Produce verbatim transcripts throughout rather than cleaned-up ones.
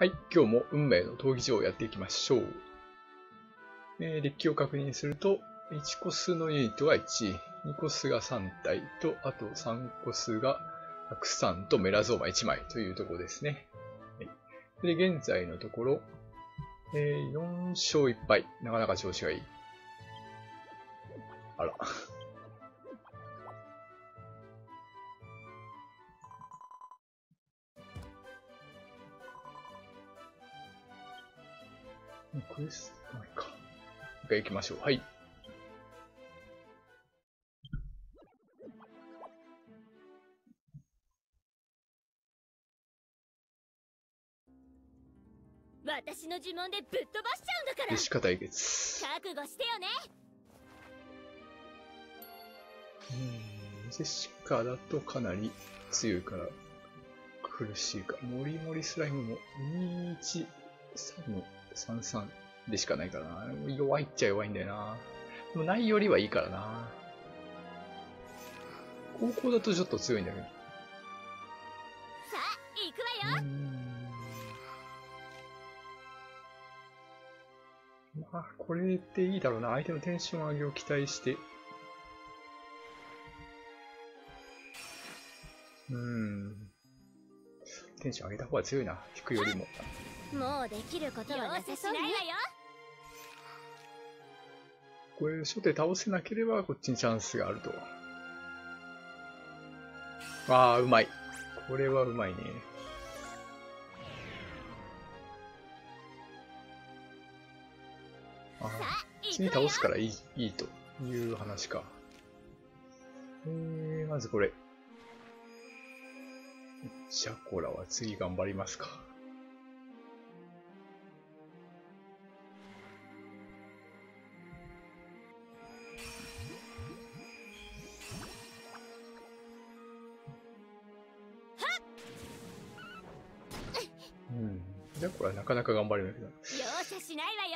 はい、今日も運命の闘技場をやっていきましょう。えー、デッキを確認すると、いちコスのユニットがいち、にコスがさん体と、あとさんコスがたくさんとメラゾーマいちまいというところですね。はい、で、現在のところ、えー、よんしょういっぱい。なかなか調子がいい。あら。クエストないか。一回行きましょう。はい。 私の呪文でぶっ飛ばしちゃうんだから。 ジェシカ対決。 覚悟してよね。 うん、ジェシカだとかなり強いから苦しいか。モリモリスライムもにいちさんさんさんでしかないからな。弱いっちゃ弱いんだよな。でもないよりはいいからな。高校だとちょっと強いんだけど。さあ、行くわよ。 まあ、これでいいだろうな。相手のテンション上げを期待して。うーん。テンション上げた方が強いな。引くよりも。 もうできることはなさそうね。 これ、初手倒せなければこっちにチャンスがあると。ああ、うまい。これはうまいね。ああ、次倒すからいい、いいという話か。えー、まずこれ。ジャコラは次頑張りますか。うん。ジャコラなかなか頑張れないけど。 容赦しないわよ。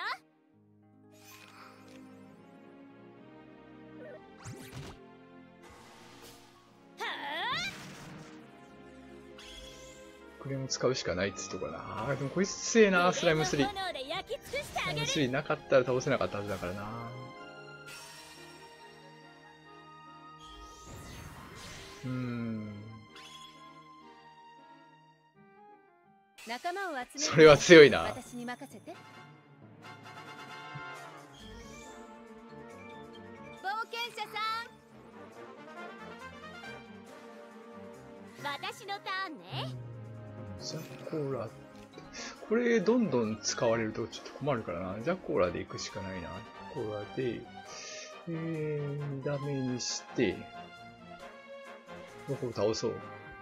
クレーム使うしかないっつとかな。あーでもこいつ強えな、スライムスリー。スライムスリーなかったら倒せなかったはずだからな。うーん。 仲間を集める。 それは強いな。 私に任せて。冒険者さん。私のターンね。 ジャコラ、これどんどん使われるとちょっと困るからな。ジャコラで行くしかないな。ジャコラで、えー、にダメにして、どこを倒そう。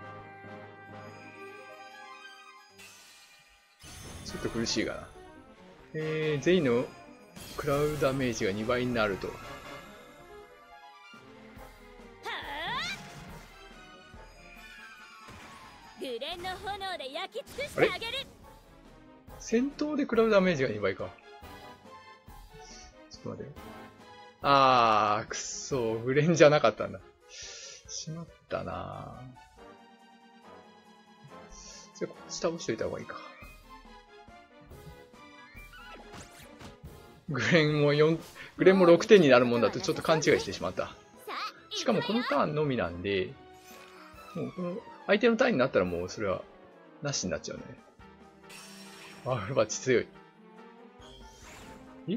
ちょっと苦しいかな。えー、ゼイのクラウダメージがにばいになると。 グレンの炎で焼き尽くしてあげる。 戦闘で食らうダメージがにばいか。ちょっと待って。あー、くっそー。グレンじゃなかったんだ。しまったなー。じゃあこっち倒しといた方がいいか。グレンもよん、グレンもろくてんになるもんだとちょっと勘違いしてしまった。しかもこのターンのみなんで、もうこの相手のターンになったらもうそれはなしになっちゃうね。あ、フルバッチ強い。え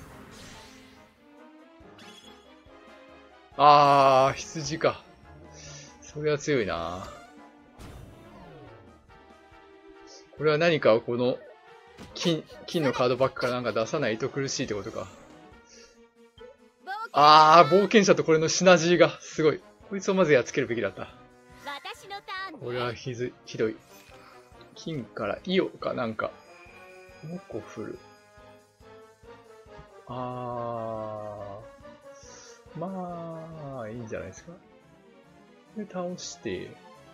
あー、羊か。それは強いな。これは何かこの金、金のカードバックからなんか出さないと苦しいってことか。あー、冒険者とこれのシナジーがすごい。こいつをまずやっつけるべきだった。これはひずひどい。金からイオかなんか。もうこ振る。あー。まあ、いいんじゃないですか。で、倒して。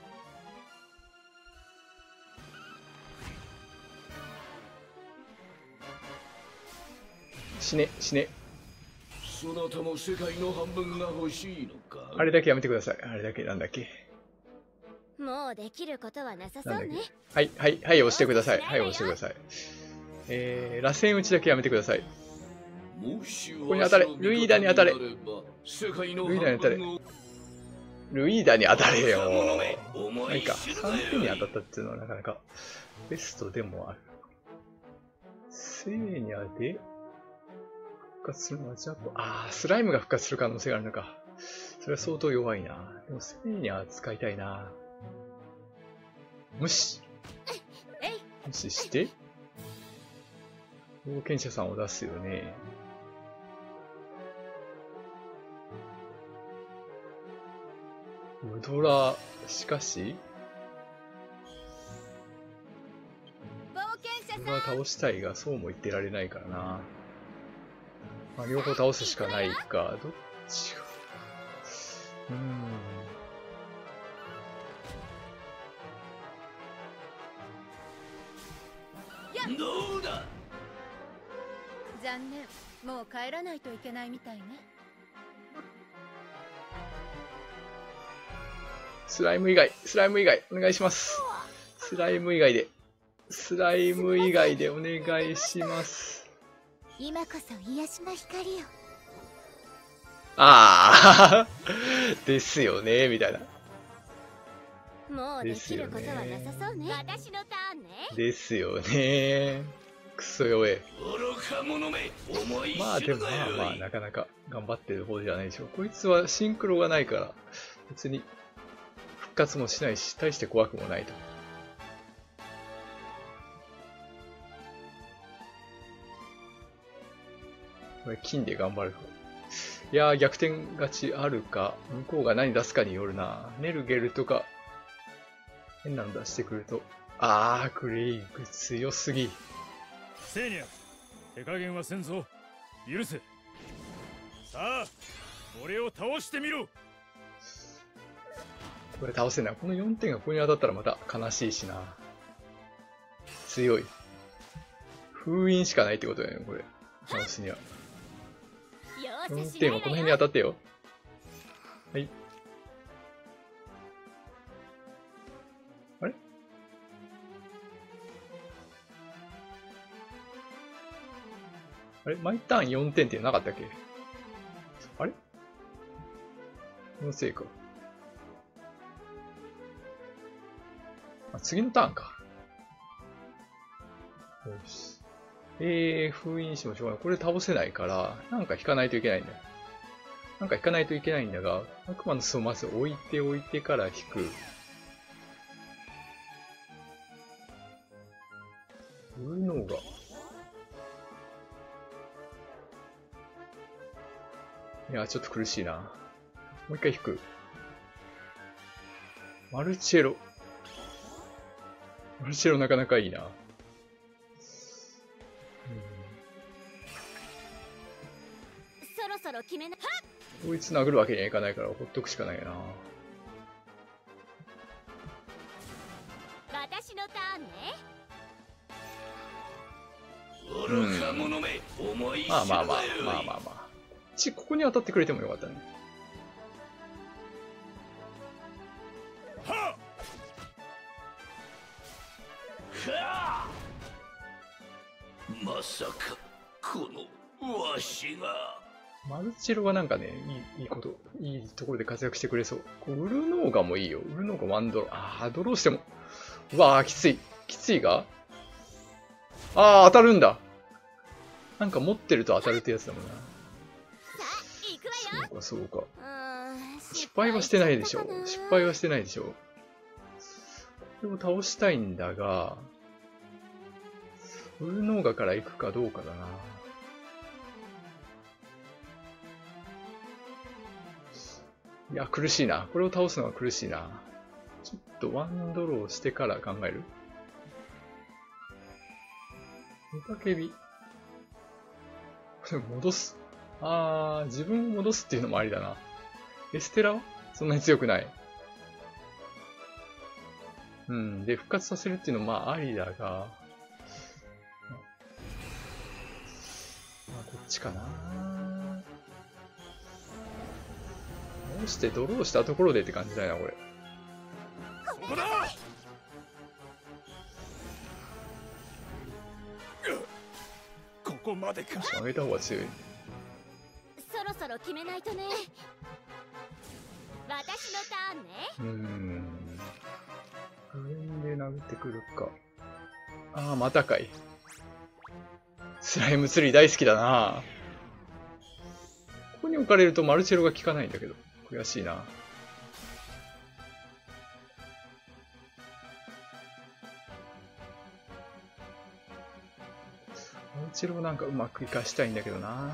死ね、死ね。 そなたも世界の半分が欲しいのか。 あれだけやめてください。あれだけなんだっけ。 もうできることはなさそなんだっけ。 うね。 はい、はい、はい、押してください。はい、押してください。えー、螺旋打ちだけやめてください。ここに当たれ。ルイーダに当たれ。ルイーダに当たれ。ルイーダに当たれよ。なんか、さんてんに当たったっていうのはなかなかベストでもある。セーニャで復活するのはジャンプ。あー、スライムが復活する可能性があるのか。それは相当弱いな。でもセーニャ使いたいな。無視。無視して、冒険者さんを出すよね。ウドラ、しかしウドラ倒したいが、そうも言ってられないからな。まあ、両方倒すしかないか。どっちが。うーん。 どうだ。 残念、もう帰らないといけないみたいね。 スライム以外、スライム以外、お願いします。スライム以外で、スライム以外でお願いします。 今こそ癒しの光よ。 ああですよね、みたいな。 もうできることはなさそうね。私のターンね。 ですよね。クソ弱え。 愚か者め、思い知るがよい。 まあでもまあまあ、なかなか頑張ってる方じゃないでしょう。こいつはシンクロがないから、別に復活もしないし、大して怖くもないと。これ金で頑張るか。いやー、逆転勝ちあるか、向こうが何出すかによるな。ネルゲルとか、変なの出してくると、あー、クレイグ強すぎ。 セーニャ、手加減はせんぞ。許せ。さあ、俺を倒してみろ。 これ倒せない。このよんてんがここに当たったらまた悲しいしな。強い。封印しかないってことだよね、これ。倒すには。よんてんはこの辺に当たってよ。はい。あれあれ毎ターンよんてんってなかったっけ。あれこのせいか。あ、次のターンか。よし。えー、封印してもしょうがない。これ倒せないから、なんか引かないといけないんだよ。なんか引かないといけないんだが、悪魔の巣をまず置いておいてから引く。ウルノーが。いや、ちょっと苦しいな。もう一回引く。マルチェロ。マルチェロなかなかいいな。 そろそろ決めな。 こいつ殴るわけにはいかないからほっとくしかないな。 私のターンね。 愚か者め、思い知るまあまあまあ、 がよい。 まあまあまあ。ち、ここに当たってくれてもよかったね。 ははあ、まさかこのわしが。 マルチェロはなんかね、いい、いいこと、いいところで活躍してくれそう。こうウルノーガもいいよ。ウルノーガワンドロー。ああ、ドローしても。うわあ、きつい。きついがああ、当たるんだ。なんか持ってると当たるってやつだもんな。 さあ、行くわよ。 そうか、そうか。 うーん、 失敗はしてないでしょ。失敗はしてないでしょ。これを倒したいんだが、ウルノーガから行くかどうかだな。いや、苦しいな。これを倒すのは苦しいな。ちょっとワンドローしてから考える。雄たけび。これ戻す。あー、自分を戻すっていうのもありだな。エステラはそんなに強くない。うん。で、復活させるっていうのもまあありだが、まあ、こっちかな。どうしてドローしたところでって感じだよな、これ。 こだ。ここまでか。 上げた方が強い。 そろそろ決めないとね。私のターンね。 うーん。グレンで殴ってくるか。ああ、またかい。スライム釣り大好きだな。ここに置かれるとマルチェロが効かないんだけど。悔しいな。マルチェロなんかうまく活かしたいんだけどな。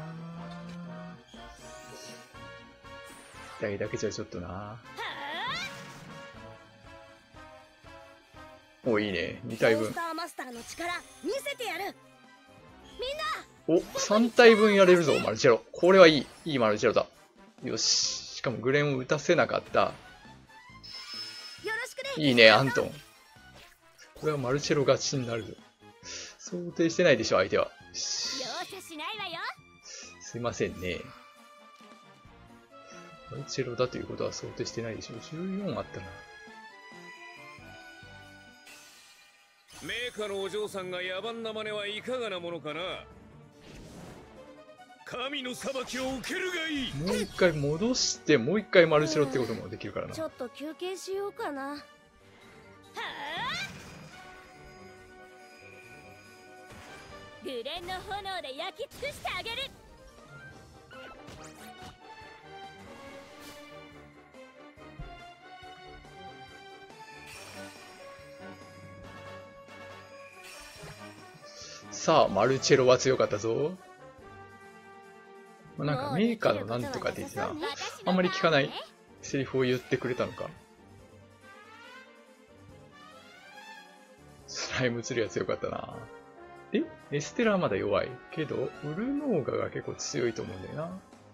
痛いだけじゃちょっとな。お、いいね。に体分。 モンスターマスターの力見せてやる。 お、さん体分やれるぞ、マルチェロ。これはいい。いいマルチェロだ。よし。しかもグレンを打たせなかった。 よろしくね。 いいね、アントン。これはマルチェロ勝ちになるぞ。想定してないでしょ、相手は。 容赦しないわよ。 すいませんね。マルチェロだということは想定してないでしょ。じゅうよんあったな。 メーカのお嬢さんが野蛮な真似はいかがなものかな。神の裁きを受けるがいい。 もう一回戻して、もう一回マルチェロってこともできるからな。 ちょっと休憩しようかな。はあ。グレンの炎で焼き尽くしてあげる。 さあ、マルチェロは強かったぞ。なんかメーカーのなんとかでな、あんまり聞かないセリフを言ってくれたのか。スライム釣りは強かったな。えエステラはまだ弱い。けど、ウルノーガが結構強いと思うんだよな。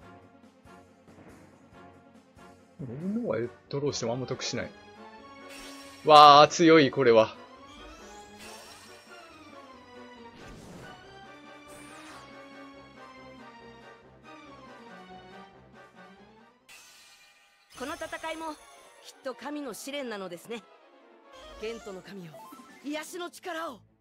ウルノーガでドローしてもあんま得しない。わー、強い、これは。 この戦いもきっと神の試練なのですね。ゲントの神よ、癒しの力を。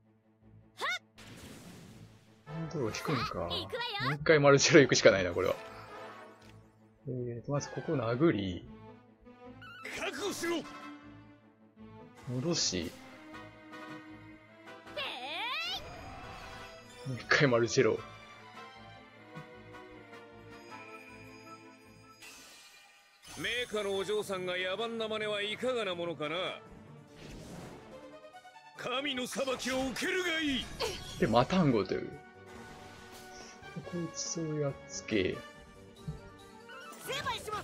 ドロー引くんか。もう行くわよ。 一回マルチェロ行くしかないな、これは。えーと、まずここ殴り、 覚悟しろ。 戻し、 えもう一回マルチェロ。 メーカのお嬢さんが野蛮な真似はいかがなものかな。神の裁きを受けるがいい。 で、マタンゴという。こいつをやっつけ、 成敗します。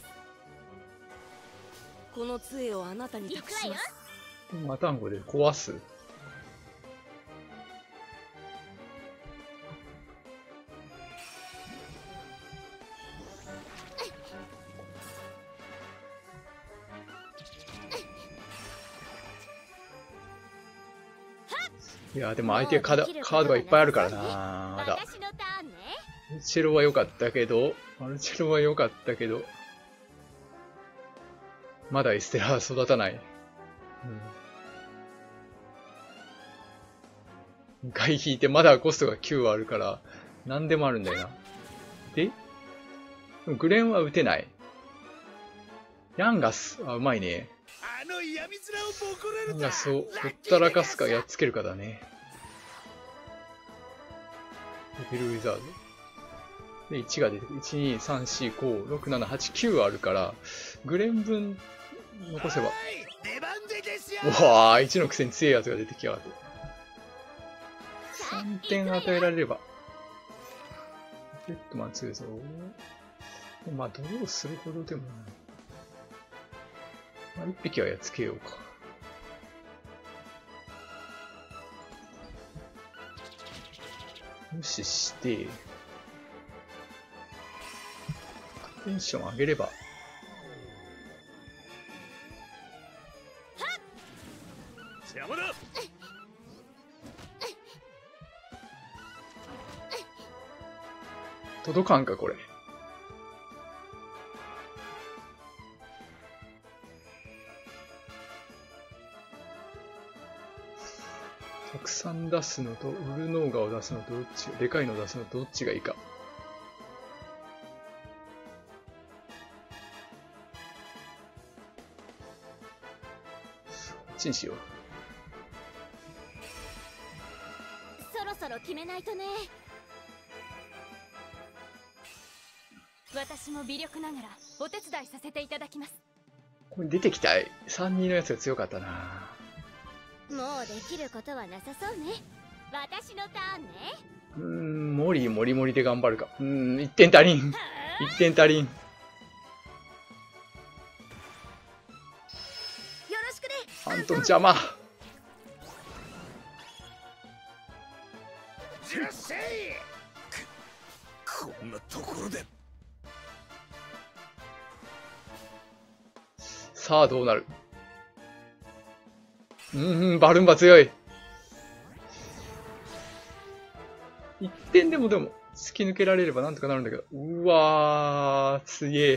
この杖をあなたに託します。 でマタンゴで壊す。いや、でも相手カードカードがいっぱいあるからな、まだ。 私のターンね。 マルチェロは良かったけど、マルチェロは良かったけど、まだエステラは育たない。うん。回引いてまだコストがきゅうあるから、何でもあるんだよな。で、でもグレンは打てない。ヤンガス、あ、うまいね。 あの闇面をボコられた。 ヤンガスをほったらかすかやっつけるかだね。レベルウィザード。で、いちが出てくる。いち、に、さん、よん、ご、ろく、なな、はち、きゅうあるから、グレン分残せば。 出番でですよ。 うわー、いちのくせに強いやつが出てきやがる。さんてん与えられれば。ペットマン強いぞ。まあ、ドローするほどでもない。まあ、いっぴきはやっつけようか。無視して、テンション上げれば。 邪魔だ。 届かんか、これ。 さん出すのと、ウルノーガを出すのと、どっちが、でかいの出すのとどっちがいいか。こっちにしよう。 そろそろ決めないとね。私も微力ながらお手伝いさせていただきます。 これ出てきたい。さんにんのやつが強かったな。 もうできることはなさそうね。私のターンね。 うーん、モリモリモリで頑張るか。うーん、いってん足りん。いってん足りん。 よろしくね。 アントン邪魔。 じゃっせい。こんなところで。 さあどうなる。うんうん、バルンバ強い。いってんでもでも突き抜けられればなんとかなるんだけど。うわー、すげえ。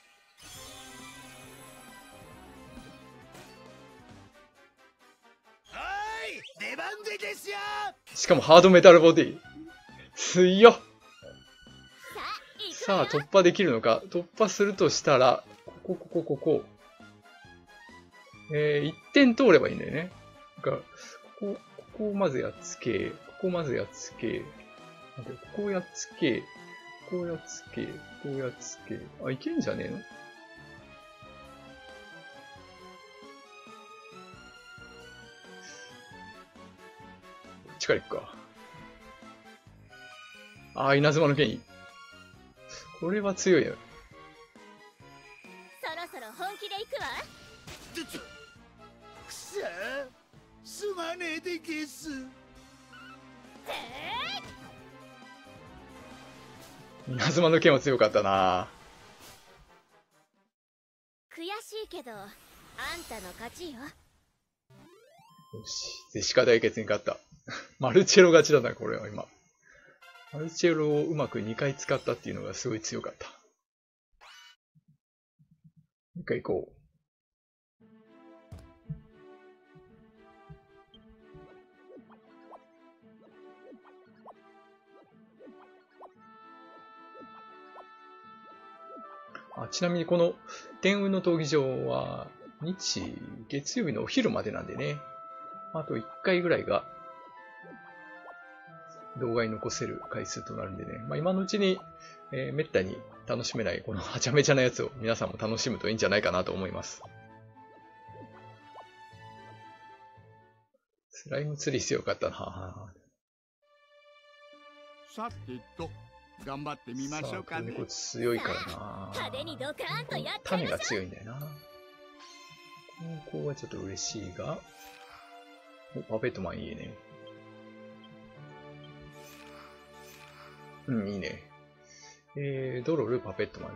はい出番でですよ。 しかもハードメタルボディ。強っ。 さあ行くさあ突破できるのか。突破するとしたら、ここ、ここ、ここ。えー、いってん通ればいいんだよね。だから、ここ、ここをまずやっつけ、ここをまずやっつけ、待ってここをやっつけ、ここをやっつけ、ここをやっつけ。あ、いけんじゃねえの？こっちから行くか。あー、稲妻の剣いい。これは強いよ。 そろそろ本気で行くわ。 くさすまねえでゲス。 稲妻の剣は強かったな。 悔しいけどあんたの勝ちよ。 よし。ゼシカ対決に勝った。マルチェロ勝ちだな、これは今。マルチェロをうまくにかい使ったっていうのがすごい強かった。もう一回行こう。あ、ちなみにこの天運の闘技場は日月曜日のお昼までなんでね。あといっかいぐらいが動画に残せる回数となるんでね。まあ、今のうちに、えー、めったに楽しめないこのはちゃめちゃなやつを皆さんも楽しむといいんじゃないかなと思います。スライム釣り強かったな。 さてと頑張ってみましょうかね。 これ強いからな。 派手にドカーンとやっちゃい種がなさい。 強いんだよな。この子はちょっと嬉しいが、お、パペットマンいいね。うん、いいね。えー、ドロル、パペットマンで。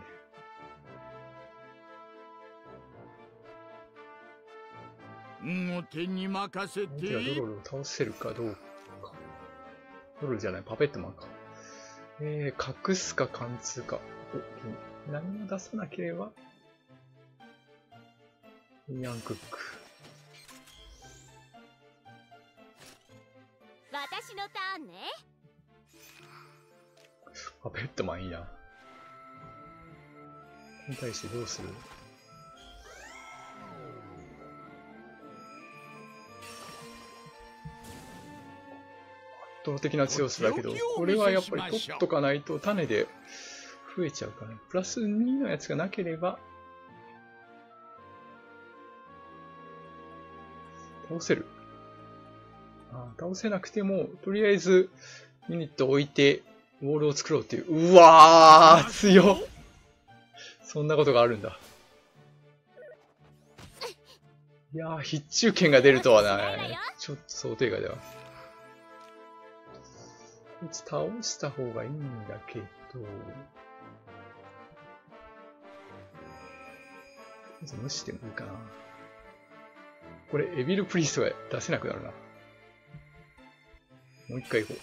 運を手に任せて。 ではドロルを倒せるかどうか。ドロルじゃない、パペットマンか。えー、隠すか貫通か。お、何も出さなければ。ヤンクック。 私のターンね。 パペットマンいいな。これに対してどうする？圧倒的な強さだけど、これはやっぱり取っとかないと種で増えちゃうからね。プラスにのやつがなければ、倒せる。あ、倒せなくても、とりあえずユニット置いて、ウォールを作ろうっていう。うわー強っ。そんなことがあるんだ。いやー、必中剣が出るとはな、ちょっと想定外だわ。こいつ倒した方がいいんだけど。まず無視してもいいかな。これ、エビルプリストが出せなくなるな。もう一回行こう。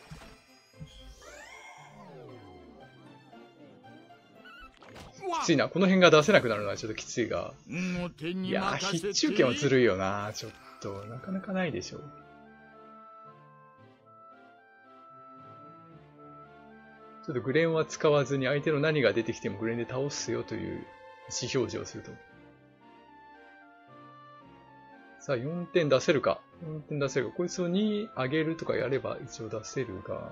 きついな。この辺が出せなくなるのはちょっときついが。いやー、必中剣はずるいよな。ちょっと、なかなかないでしょ。 ちょっとグレンは使わずに相手の何が出てきてもグレンで倒すよという意思表示をすると。さあ、よんてん出せるか。よんてん出せるか。こいつをに上げるとかやれば一応出せるが。こ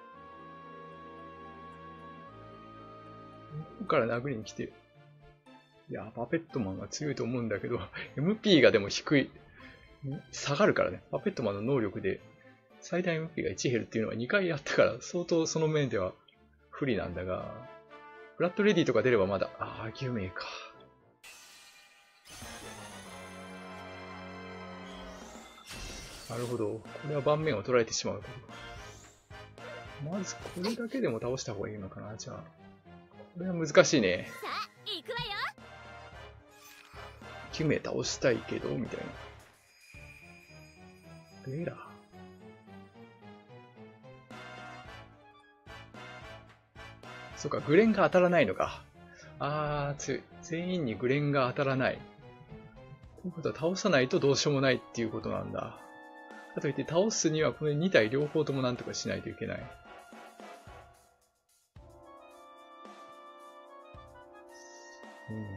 こから殴りに来て。いや、パペットマンが強いと思うんだけど、エムピー がでも低い。下がるからね。パペットマンの能力で最大 エムピー がいち減るっていうのはにかいやったから相当その面では不利なんだが、ブラッドレディとか出ればまだ、ああ、牛名か。なるほど。これは盤面を取られてしまうと。まずこれだけでも倒した方がいいのかな。じゃあ。これは難しいね。 さあ行くわよ。 きゅう名倒したいけど、みたいな。ベラ。そっか、グレンが当たらないのか。あー、強い。全員にグレンが当たらない。ということは倒さないとどうしようもないっていうことなんだ。かといって倒すにはこれに体両方ともなんとかしないといけない。うーん。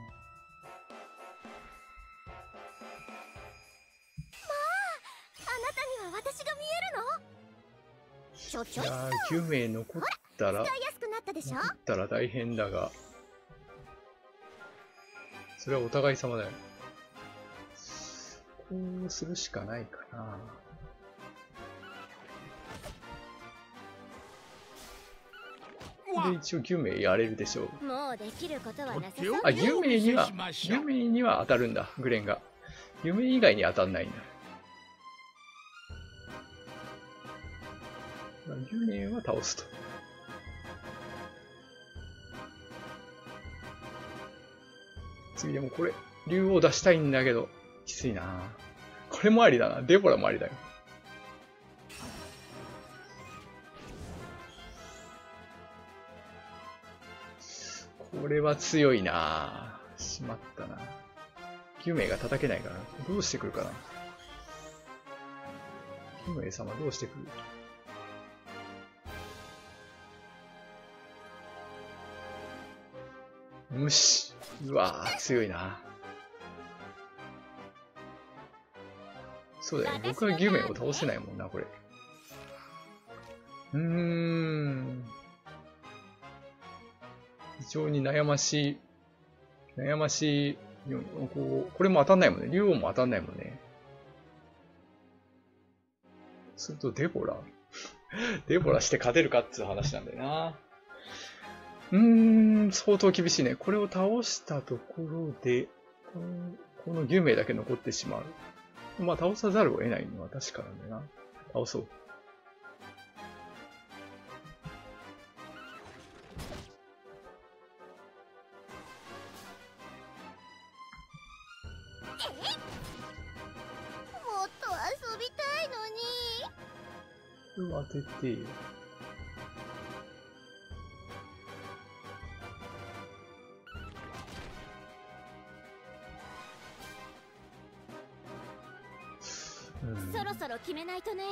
あなたには私が見えるの？ちょちょいっいやー、きゅう名残ったら、 使いやすくなったでしょ？ 残ったら大変だが、それはお互い様だよ。こうするしかないかな。これで一応きゅう名やれるでしょう。 もうできることはなさそうね。 あ、きゅう名には、きゅう名には当たるんだ、グレンが。きゅう名以外に当たんないんだ。きゅう名は倒すと。次でもこれ、竜を出したいんだけど、きついな。これもありだな。デボラもありだよ。これは強いな。しまったな。きゅう名が叩けないから、どうしてくるかな。きゅう名様どうしてくる。無視。うわぁ、強いな。そうだよね。僕は牛名を倒せないもんな、これ。うーん。非常に悩ましい。悩ましい。こう、これも当たんないもんね。竜王も当たんないもんね。するとデボラデボラして勝てるかっていう話なんだよな。うーん、相当厳しいね。これを倒したところで、この、この牛名だけ残ってしまう。まあ、倒さざるを得ないのは確かなんだよな。倒そう。 もっと遊びたいのに。 これを当てて、うん、 そろそろ決めないとね。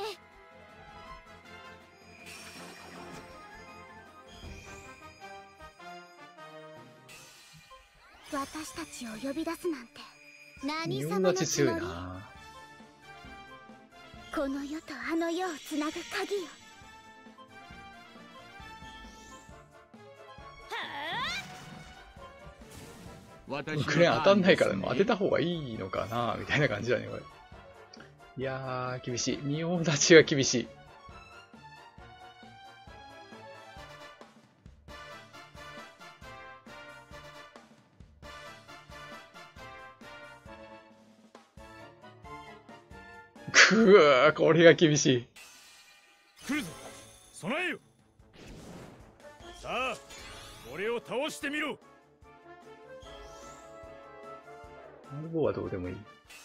私たちを呼び出すなんて何様のつもり？この世とあの世をつなぐ鍵よ。 クレーン当たんないからもう当てた方がいいのかなみたいな感じだね、これ。いやー、厳しい。仁王立ちが厳しい。くわー、これが厳しい。 来るぞ、備えよ。さあ、俺を倒してみろ。 マルボはどうでもいい。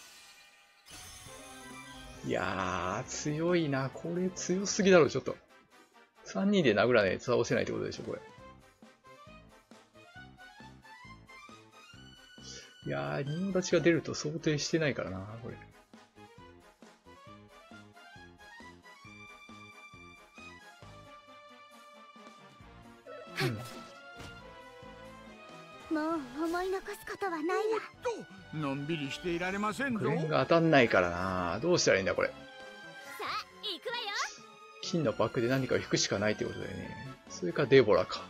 いやー、強いな。これ強すぎだろ、ちょっと。さんにんで殴らないと倒せないってことでしょ、これ。いやー、仁王立ちが出ると想定してないからな、これ。 うん、 もう思い残すことはないわ。 とのんびりしていられませんぞ。 グレンが当たんないからな。どうしたらいいんだこれ。 さあ行くわよ。 金のパックで何かを引くしかないってことだよね。それかデボラか。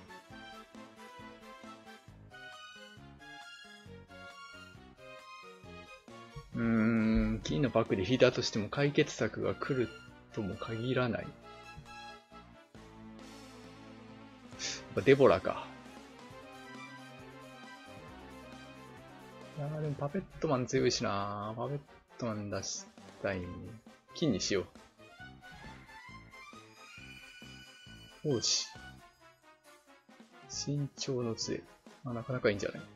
うーん、金のパックで引いたとしても解決策が来るとも限らない。やっぱデボラか。いやーでもパペットマン強いしな。パペットマン出したいね。金にしよう。王子。身長の杖。まあ、なかなかいいんじゃない？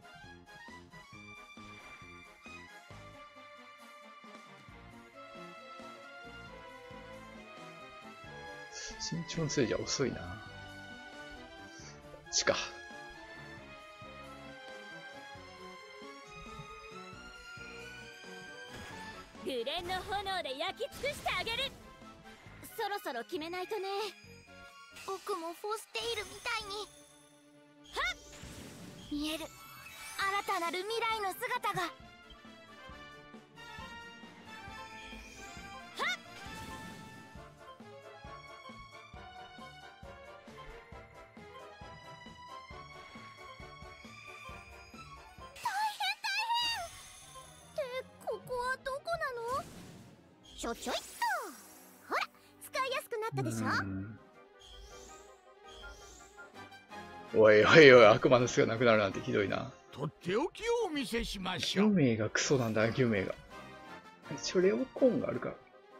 身長の杖じゃ遅いな。こっちか。 グレンの炎で焼き尽くしてあげる。そろそろ決めないとね。僕もフォステイルみたいにはっ見える新たなる未来の姿が。はっここはどこなの？ちょちょいっと。ほら使いやすくなったでしょ。 おいおいおい、悪魔の巣がなくなるなんてひどいな。 とっておきをお見せしましょ魚う。 名がクソなんだ、魚名が。一応レオコーンがあるから。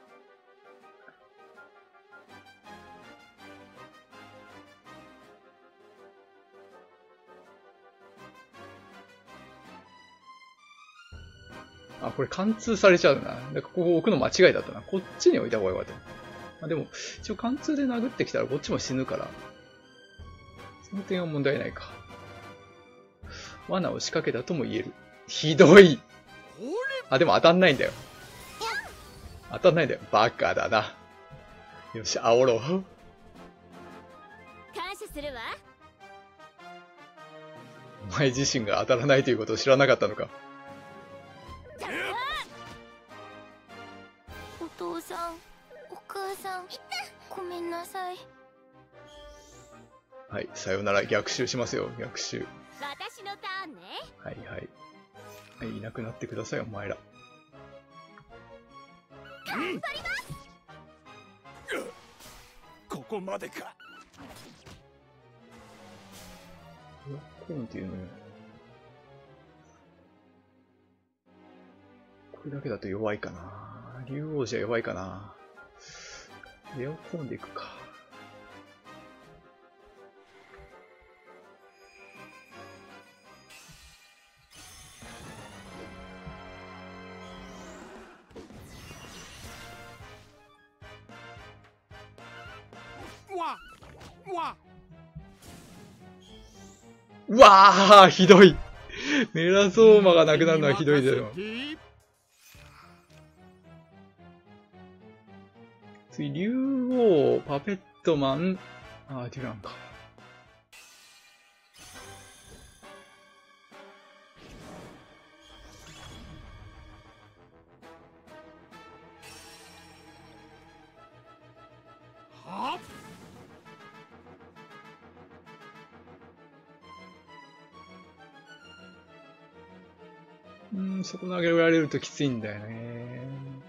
あ、これ貫通されちゃうな。なんかここ置くの間違いだったな。こっちに置いた方がよかった。あ、でも、一応貫通で殴ってきたらこっちも死ぬから。その点は問題ないか。罠を仕掛けたとも言える。ひどい。あ、でも当たんないんだよ。当たんないんだよ。バカだな。よし、煽ろう。 感謝するわ。 お前自身が当たらないということを知らなかったのか。 お父さん、お母さん、ごめんなさい。 はい、さよなら。逆襲しますよ。逆襲。 私のターンね。 はいはい。はい、いなくなってください、お前ら。 頑張ります。 ここまでか。 コーンっていうのよ。これだけだと弱いかな。竜王じゃ弱いかな。レオコーンでいくか。 わわうわー、ひどい。メラゾーマがなくなるのはひどいだよ。次、竜王、パペットマン、あー、デュランか。 はっうーん、そこ投げられるときついんだよね。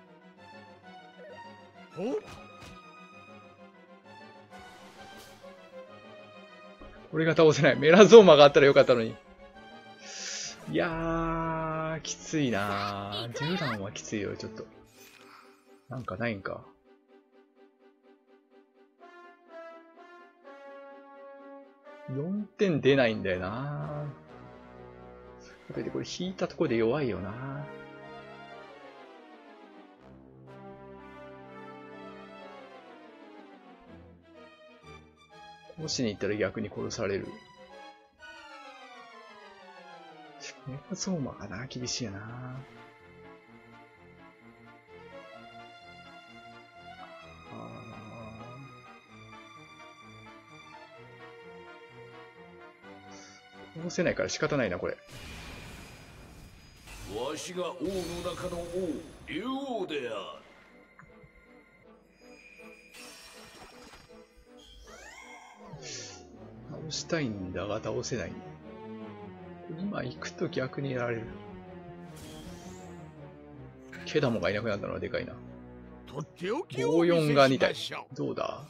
ほこれが倒せない。メラゾーマがあったらよかったのに。いやー、きついなー。デュランはきついよ、ちょっと。なんかないんか。よんてん出ないんだよなー。だってこれ引いたところで弱いよな。殺しに行ったら逆に殺される。メラゾーマがな、厳しいな。あ倒せないから仕方ないな、これ。 わしが王の中の王、竜王である。 倒したいんだが倒せない。今行くと逆にやられる。ケダモがいなくなったのはでかいな。ごよんがに体。どうだ？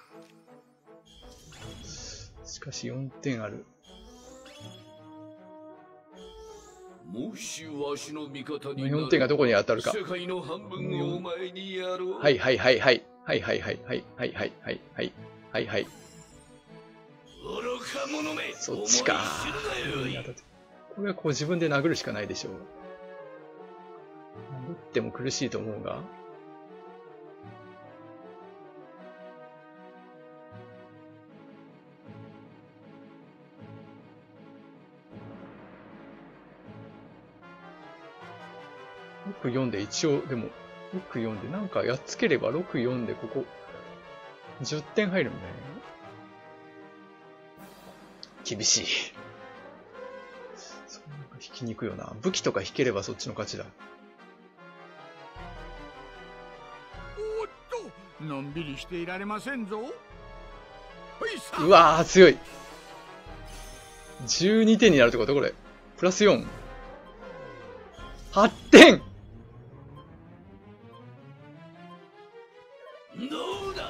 しかしよんてんある。 もしわしの味方になるよんてんがどこに当たるか。 世界の半分をお前にやろう。 はいはいはいはい。はいはいはいはいはいはいはいはいはいはい。 愚か者め。 そっちか。これはこう自分で殴るしかないでしょう。殴っても苦しいと思うが。ろくよんで一応、でも、ろくよんでなんかやっつければろくよんでここ、じゅってん入るんだよね。厳しい。そうなんか引きに行くよな。武器とか引ければそっちの勝ちだ。 おっと、のんびりしていられませんぞ。 うわー、強い。じゅうにてんになるってことこれ。プラスよん。はってんどうだ。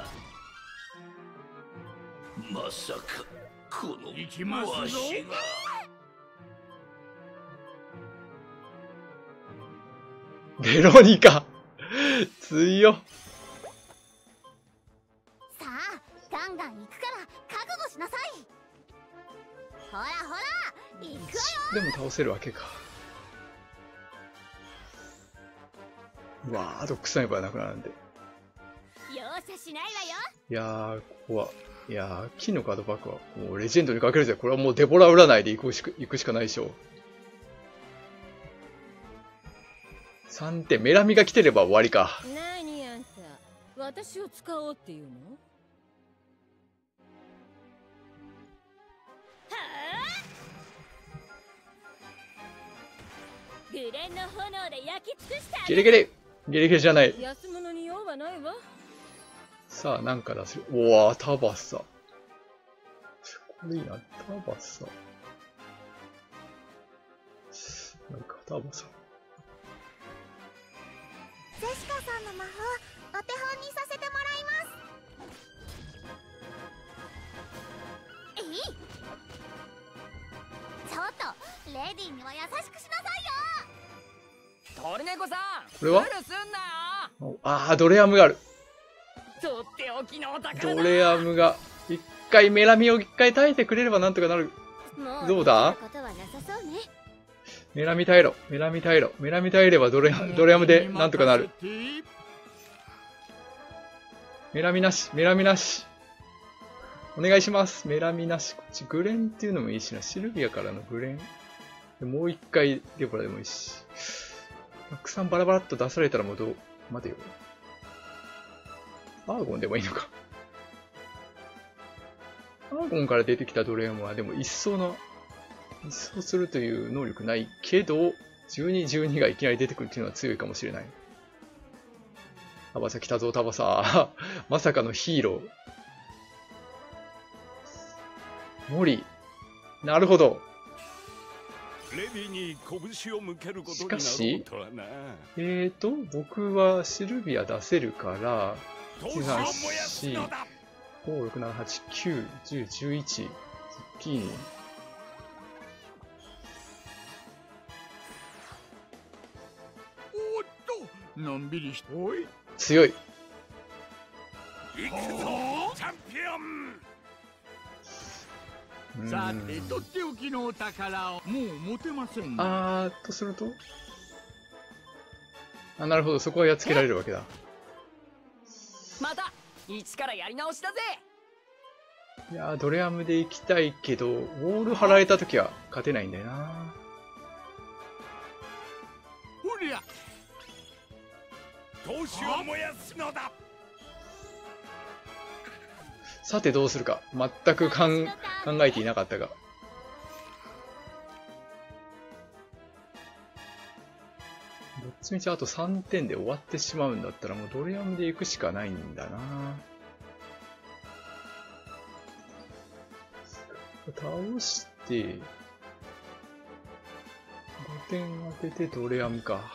まさかこの行きますぞわしが。 ベロニカ強っ。 さあガンガン行くから覚悟しなさい。ほらほら行くわよ。 でも倒せるわけか。うわー、ドックスナイパーなくなるんで。 容赦しないわよ。 いやー、ここは、いやー、金のカードバックは、もうレジェンドにかけるぜ。これはもうデボラ占いで行くしか、行くしかないでしょう。さんてん、メラミが来てれば終わりか。 何あんた、私を使おうっていうの？ グレンの炎で焼き尽くしてあゲレゲレゲレゲレじゃない。 安物に用はないわ。 さあ、なんか出せる。うわー、タバサ。これいいな、タバサ。なんか、タバサ。 ジェシカさんの魔法お手本にさせてもらいます。えい、ちょっとレディーには優しくしなさいよ。 トルネコさん、 これはズルすんなよ。 あー、ドレアムがある。 とっておきのお宝だ。 ドレアムが。一回メラミを一回耐えてくれればなんとかなる。どうだ？ ことはなさそうね。 メラミ耐えろ。メラミ耐えろ。メラミ耐えればドレドレアムでなんとかなる。メラミなし。メラミなし。お願いします。メラミなし。こっちグレンっていうのもいいしな。シルビアからのグレン。でもう一回デボラでもいいし。たくさんバラバラっと出されたらもうどう、待てよ。アーゴンでもいいのか。アーゴンから出てきたドレアムはでも一層の、一掃するという能力ないけど、じゅうに、じゅうにがいきなり出てくるっていうのは強いかもしれない。タバサ来たぞ、タバサ。まさかのヒーロー。モリ。なるほど。 レディに拳を向けることになろうとはな。 えーと、僕はシルビア出せるから、いち、さん、よん、ご、ろく、なな、はち、きゅう、じゅう、じゅういち、ズッキーニ。 おっと、のんびりしておい。 強い。 行くぞ、チャンピオン。 さて、とっておきのお宝をもう持てませんね。 あーとすると、あ、なるほど、そこはやっつけられるわけだ。 また一からやり直しだぜ。 いやー、ドレアムで行きたいけど、ウォール張られたときは勝てないんだよな。 ほりゃ、 闘志を燃やすのだ。 さてどうするか。全くかん考えていなかったが。 ちみちあとさんてんで終わってしまうんだったらもうドレアムで行くしかないんだな。倒してごてん当ててドレアムか。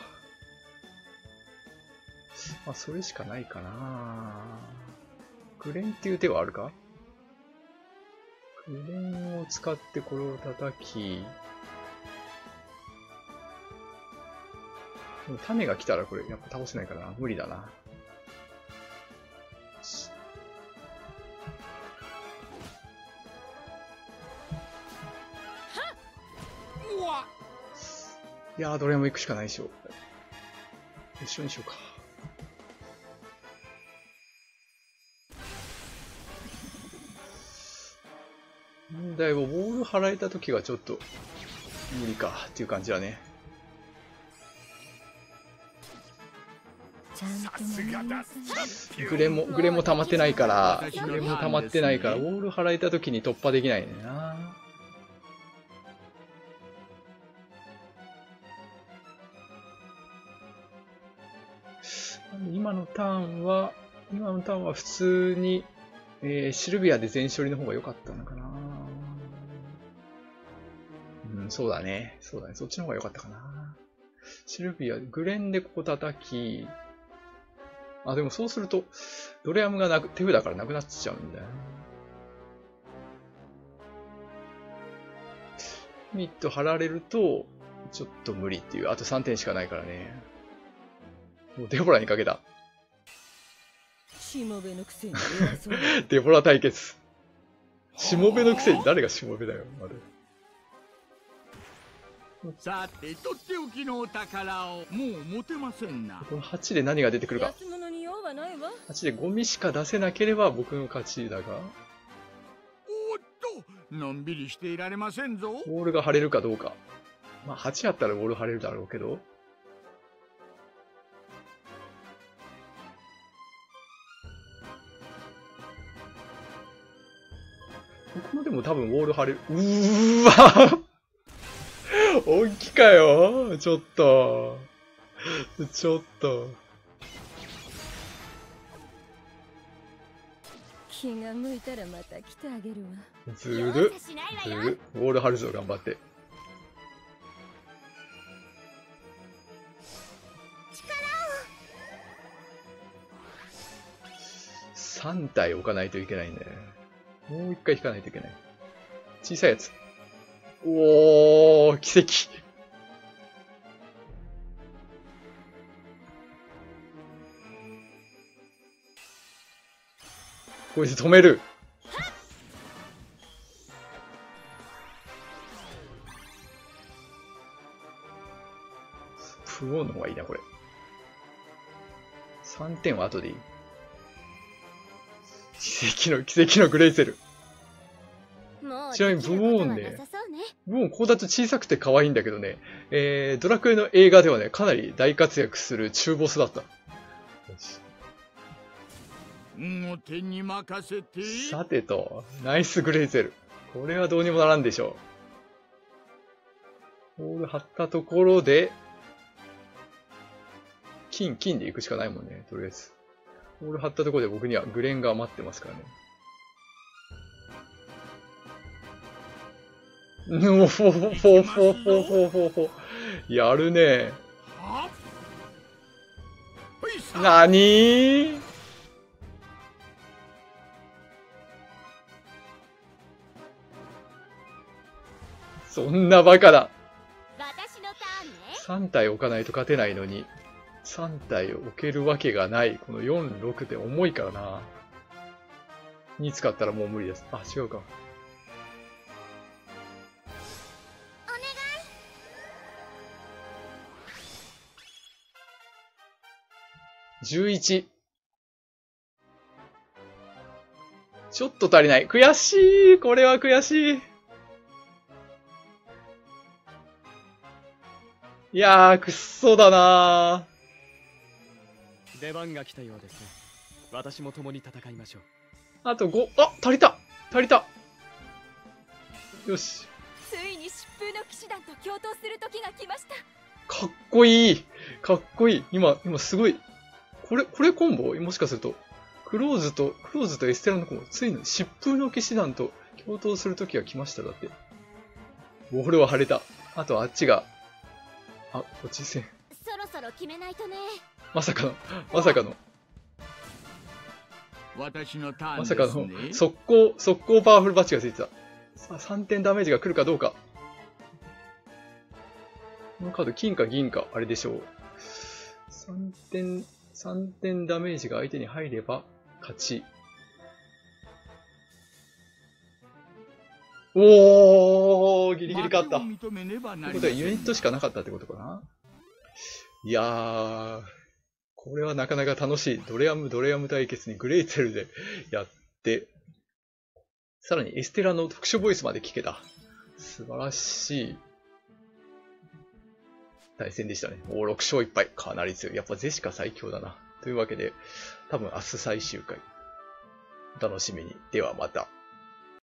まあそれしかないかな。グレンっていう手はあるか。グレンを使ってこれを叩き、でも種が来たらこれやっぱ倒せないからな。無理だな。いやー、どれも行くしかないでしょ。一緒にしようか。問題はボール払えた時がちょっと無理かっていう感じだね。グレも、グレも溜まってないから、グレも溜まってないから、ボール払えた時に突破できないねんな。今のターンは、今のターンは普通に、えー、シルビアで全処理の方が良かったのかな。うん、そうだね。そうだね。そっちの方が良かったかな。シルビア、グレンでここ叩き、あ、でもそうすると、ドレアムがなく、手札からなくなっちゃうんだよね。ミット張られると、ちょっと無理っていう。あとさんてんしかないからね。もうデボラにかけた。 しもべのくせに偉そうだ。 デボラ対決。しもべのくせに誰がしもべだよ、まで。 さて、とっておきのお宝をもう持てませんな。 このはちで何が出てくるか。 安物に用はないわ。 はちでゴミしか出せなければ僕の勝ちだが。 おっと、のんびりしていられませんぞ。 ウォールが張れるかどうか。まあはちあったらウォール張れるだろうけど。僕もでも多分ウォール張れる。うーわ本気かよちょっと。ちょっと。 気が向いたらまた来てあげるわ。 ずる。ずる。ウォール張るぞ、頑張って。さん体置かないといけないんだよ。もう一回引かないといけない。小さいやつ。おー、奇跡。こいつ止める。不穏の方がいいな、これ。さんてんは後でいい。奇跡の、奇跡のグレイセル。ちなみにブオーンね、ブオーンこうだと小さくて可愛いんだけどね、えー、ドラクエの映画ではね、かなり大活躍する中ボスだった。 もう手に任せて。 さてと、ナイスグレイゼル。これはどうにもならんでしょう。ボール張ったところで、金、金で行くしかないもんね、とりあえず。ボール張ったところで僕にはグレンが待ってますからね。フォーフォーフォーフォーフォーフォーフォーフォー。やるね。なにーそんなバカだ。さん体置かないと勝てないのに、さん体置けるわけがない。このよん、ろくって重いからな。に使ったらもう無理です。あ、違うか。じゅういち。ちょっと足りない。悔しい。これは悔しい。いやー、くっそだなー。出番が来たようですね。私も共に戦いましょう。 あとご、あ、足りた足りたよし。 ついに疾風の騎士団と共闘する時が来ました。 かっこいいかっこいい今、今すごい。これ、これコンボもしかすると、クローズと、クローズとエステラのコンボ、ついに疾風の騎士団と共闘する時が来ました。だって。ウォールは晴れた。あとあっちが、あ、落ち線。 そろそろ決めないとね。 まさかの、まさかの、 私のターンまさですね。 かの、速攻、速攻パワフルバッチがついてた。さあ、さんてんダメージが来るかどうか。このカード、金か銀か、あれでしょう。さんてん、さんてんダメージが相手に入れば、勝ち。おー、ギリギリ勝った。ということはユニットしかなかったってことかな。いやー、これはなかなか楽しい。ドレアム、ドレアム対決にグレイテルでやって、さらにエステラの特殊ボイスまで聞けた。素晴らしい対戦でしたね。おー、ろく勝いっぱい。かなり強い。やっぱゼシカ最強だな。というわけで、多分明日最終回。お楽しみに。ではまた。